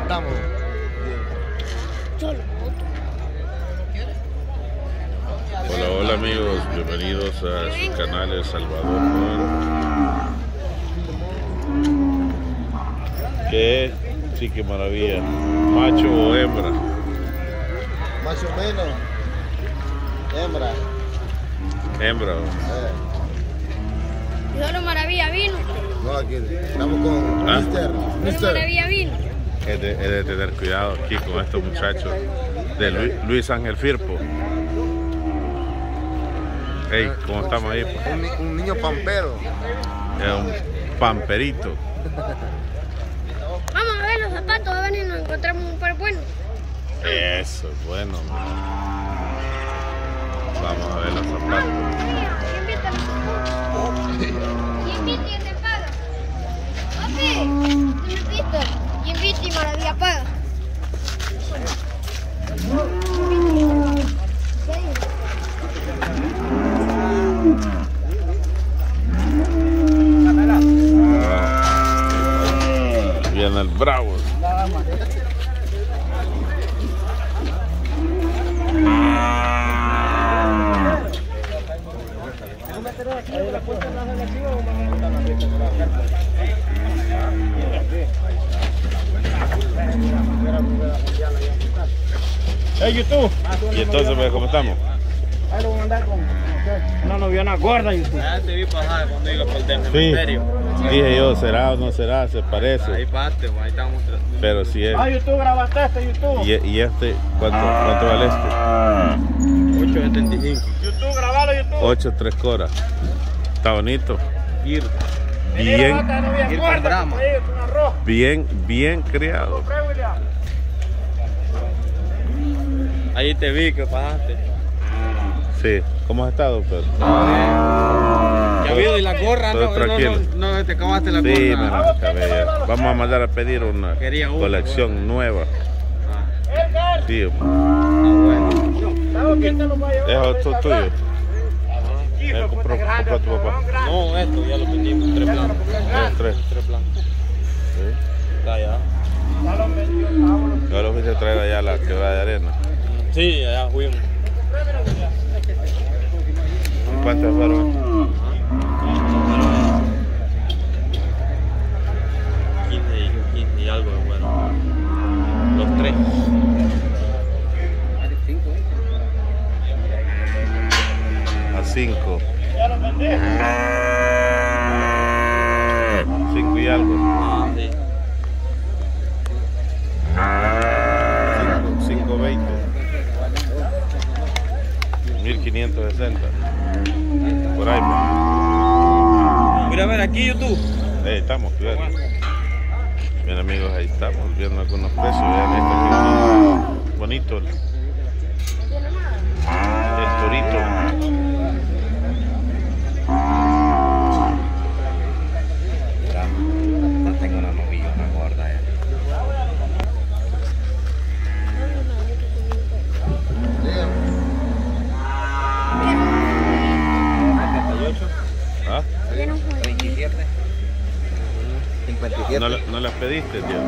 Estamos. Hola, hola amigos, bienvenidos a su canal El Salvador. ¿Qué? Sí, qué maravilla. ¿Macho o hembra? Más o menos. Hembra. Hembra. Solo Maravilla vino. No, aquí estamos con Solo Maravilla vino. Es de tener cuidado aquí con estos muchachos de Luis Ángel Firpo. Hey, ¿cómo estamos ahí? un niño pampero. Es un pamperito. Vamos a ver los zapatos, a ver si nos encontramos un par bueno. Eso es bueno. Vamos a ver los zapatos. ¿Quién invita a los zapatos? ¿Quién invita y te paga? Papi, tú me invito. ¿Quién invita y Maravilla paga? Viene el bravo. Hey, YouTube. Y entonces, ¿cómo estamos? Ahí lo voy a mandar con una noviana gorda, YouTube. Ya te vi pasar cuando iba por el Sí, cementerio. dije yo, ¿será o no será? Se Ahí parece. parte, ahí estamos. Pero si es. Ah, YouTube, grabaste este, YouTube. ¿Y este? ¿Cuánto vale este? 8.75. YouTube, grabalo, YouTube. 8, 3 coras. Está bonito. Ir. Bien, Ir con drama. bien criado. Ahí te vi que pasaste. Sí. ¿Cómo has estado, Pedro? Ya vio, y la gorra, Todo tranquilo. no, te acabaste la Sí, me gorra. la acabé ya. Vamos a mandar a pedir una Quería una, colección nueva. Sí, Bueno. es tuyo. Compró tu papá. No, esto ya lo pedimos, 3 blancos. Tres. 3 blancos. Sí. Está allá. Yo lo fuiste a traer allá a la quebrada de arena. Sí, allá fuimos. ¿Cuántas fueron? 15 y algo, bueno. Los 3. A 5. 5 y algo. Ah, sí. 5.20. 1.560. Por ahí. Mira a ver aquí YouTube. Estamos, cuidado. Bien amigos, ahí estamos viendo algunos precios. Vean esto aquí. Bonito. El torito. Tengo una novilla, una gorda. ¿Ah? 27. 57. ¿No las pediste, tío?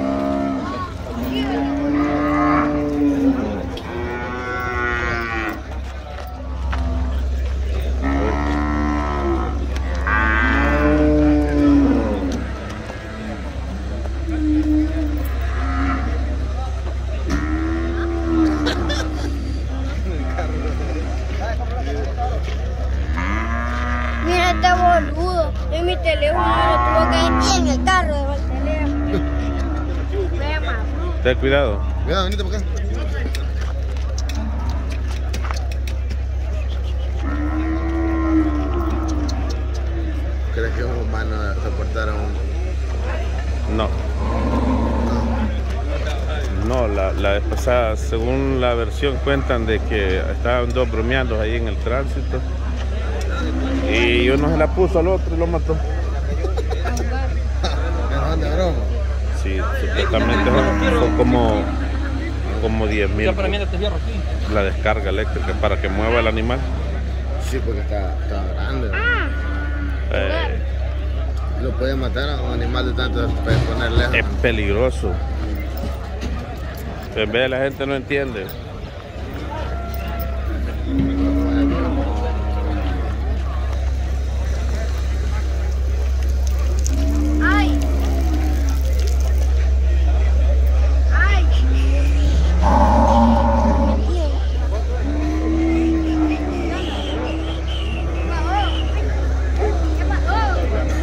Mira este boludo. En mi teléfono me lo tuvo que ir en el carro de el teléfono. Ten cuidado. Mira, venite por acá. ¿Crees que un humano reportara un... No. No, la vez pasada, según la versión, cuentan de que estaban dos bromeando ahí en el tránsito y uno se la puso al otro y lo mató. ¿Es de broma? Sí, supuestamente fue como 10.000 la descarga eléctrica para que mueva el animal. Sí, porque está grande. Eh, Lo puede matar a un animal de tanto, puede poner lejos. es peligroso. En vez de la gente no entiende. Ay. Ay. ¿Qué pasó?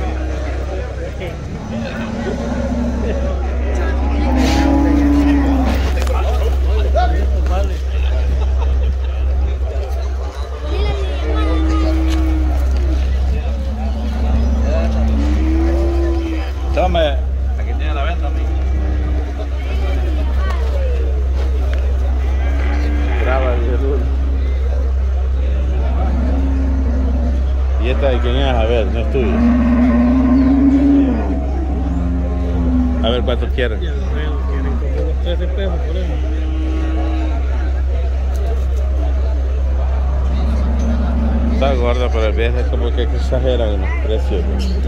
Tome. Aquí tiene la venta, amigo. Graba el Jesús. ¿Y esta de quién es? A ver, no es tuyo. A ver cuánto quieren. Quieren como los 13 pesos por eso. Está gorda, pero a veces como que exageran en los precios.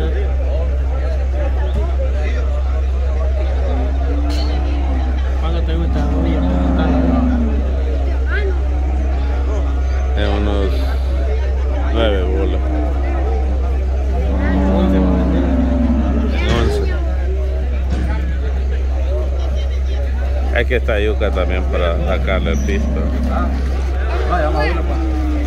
¿Cuánto te gusta la novilla? En unos 9 bolas. 11 va a vender. 11. Hay que esta yuca también para sacarle el pisto. Vaya, vamos a verlo, pues.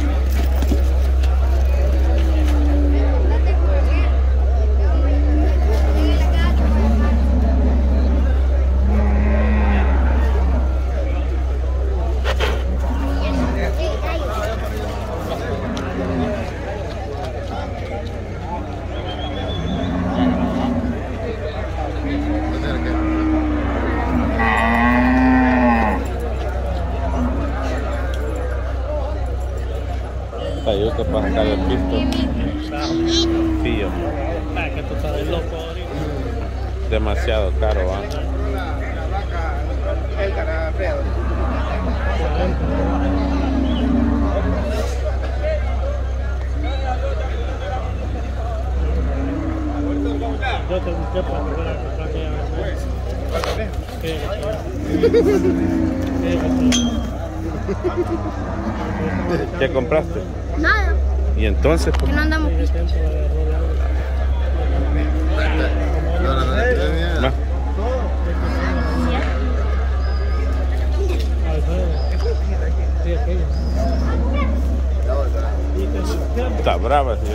Esta yuca para sacarle el pisto. Fío. Ah, que tú estás de loco ahorita. Demasiado caro, ¿va? Yo te busqué para volver a comprar aquella vez. ¿Qué compraste? Nada, Y entonces, que no andamos pistas. más. Está brava, ¿sí?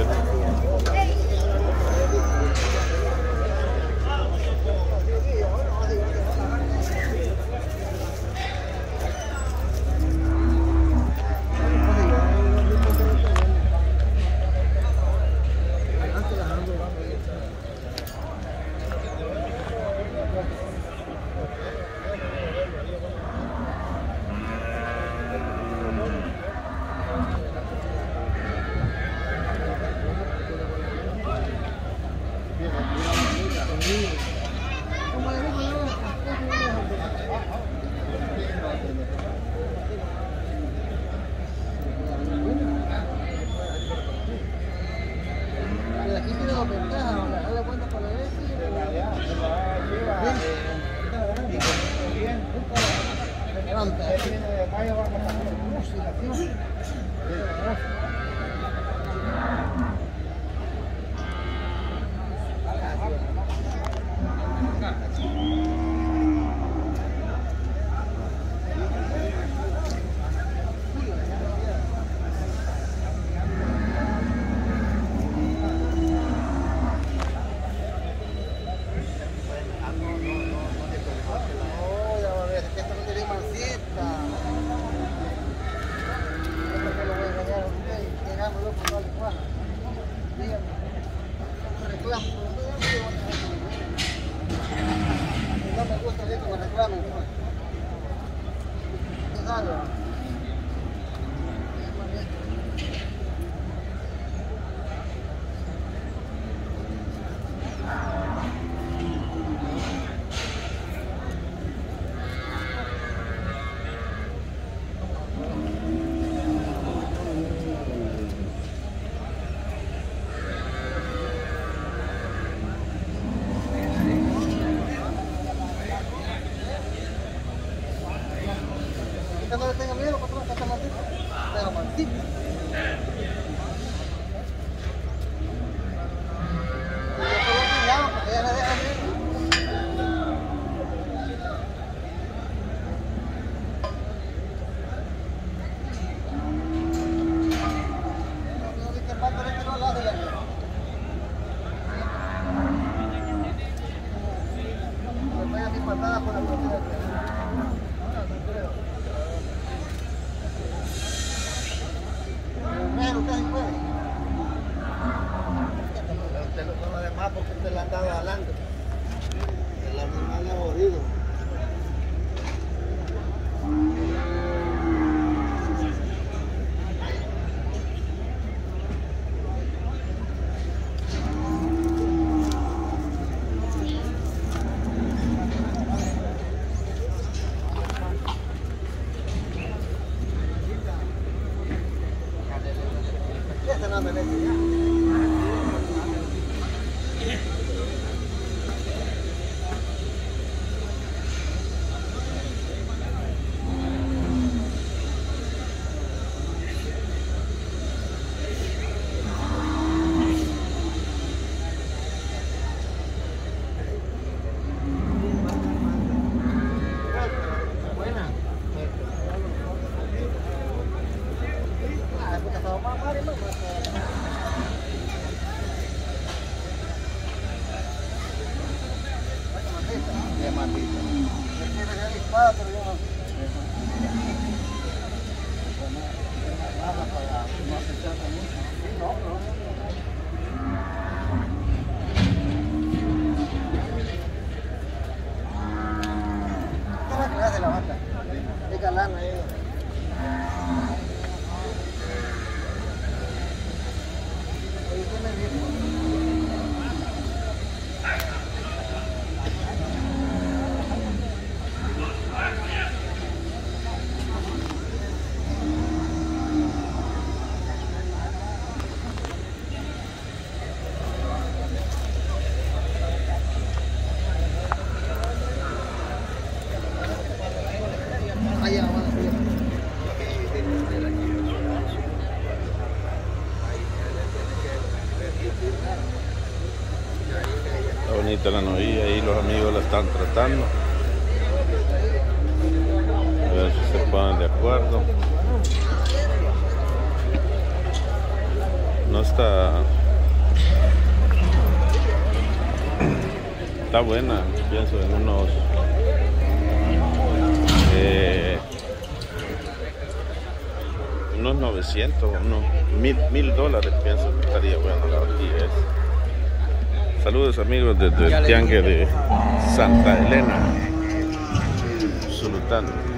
que no le tenga miedo, patrón, acá está maldito. Pero maldito. Usted no toma de más porque usted le han dado jalando. El animal es jodido. Este no me mete ya. Está bonita la novilla, ahí los amigos la están tratando. A ver si se ponen de acuerdo. No está... Está buena, pienso en unos... unos 900, unos $1000 pienso que estaría bueno la horquilla esa. Saludos amigos desde el Tiangue de Santa Elena, Zulután.